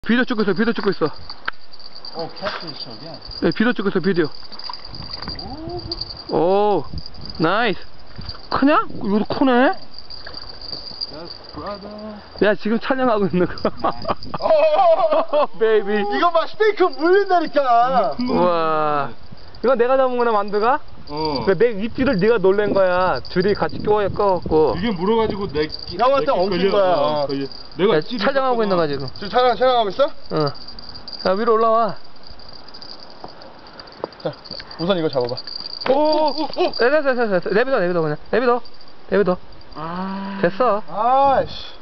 비디오 찍고 있어, 비디오 찍고 있어. 오, catfish이야. 네, 비디오 찍고 있어, 비디오. 오, 나이스. 크냐? 이것도 크네? Yes, brother. 야, 지금 촬영하고 있는 거. 베이비. 이거 봐, 스테이크 물린다니까. 우와. 이거 내가 잡은 거나 만두가? 내 입질을 네가 놀란 거야. 줄이 같이 껴갖고. 이게 물어가지고 형한테 엉킨 거야. 내가 야, 촬영하고 있는 거 지금. 지금 촬영하고 있어? 응. 야, 위로 올라와. 자, 우선 이거 잡아봐. 됐어. 내비둬, 그냥. 내비둬. 아. 됐어. 아이씨.